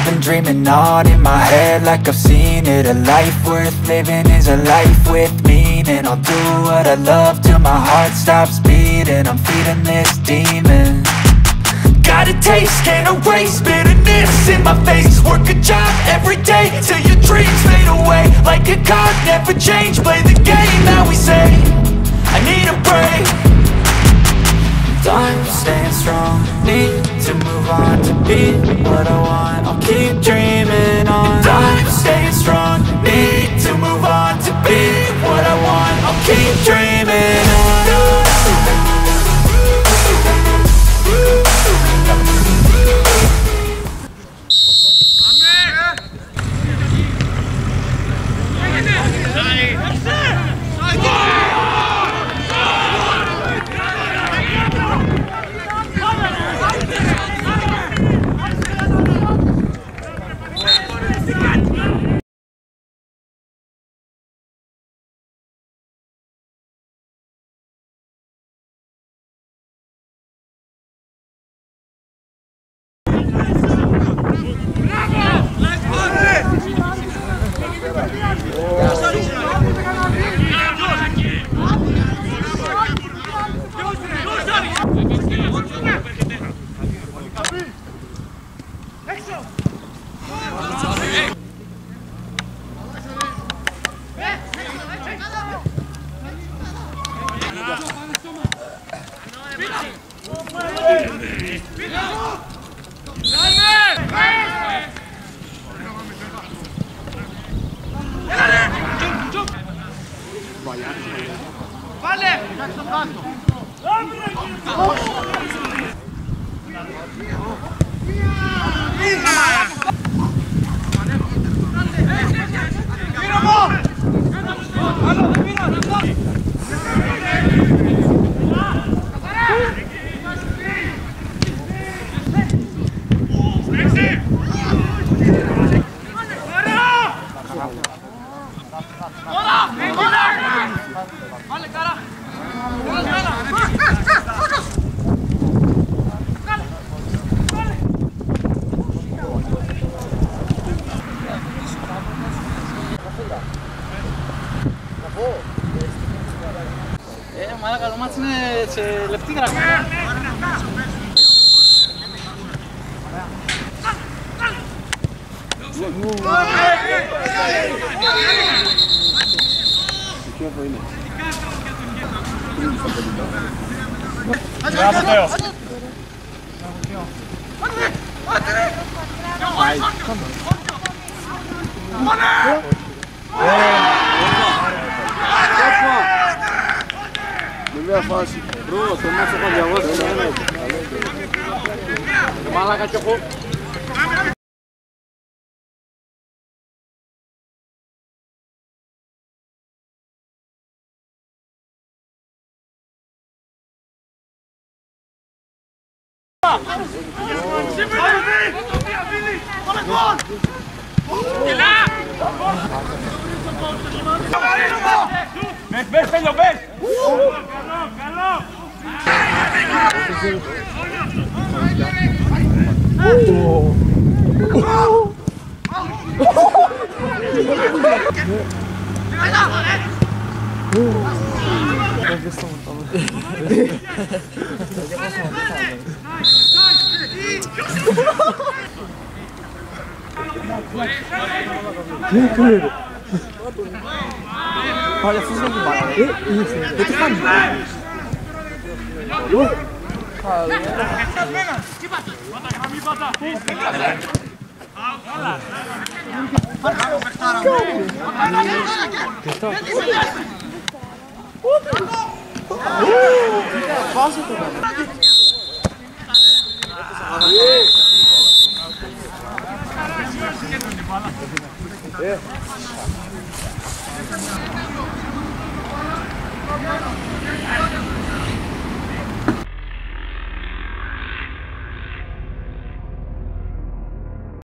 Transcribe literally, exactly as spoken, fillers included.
I've been dreaming on in my head like I've seen it. A life worth living is a life with meaning. I'll do what I love till my heart stops beating. I'm feeding this demon. Got a taste, can't erase bitterness in my face. Work a job every day till your dreams fade away. Like a card, never change, play the game that we say. I need a break. I'm staying strong, need to move on to be what I want. I'll keep dreaming on. I'm staying strong, need to move on to be what I want. I'll keep dreaming on. Μαλάκα, το μάτς είναι σε λεπτή γραφή. Βέβαια φάση. Μπρο, το μάτσο θα διαβάσει. Μαλάκα κι εγώ. Μπες, μπες, Τέλειο, μπες! Καλό, καλό! Olha, fiz uma bala. Eu tô falando. Yeah.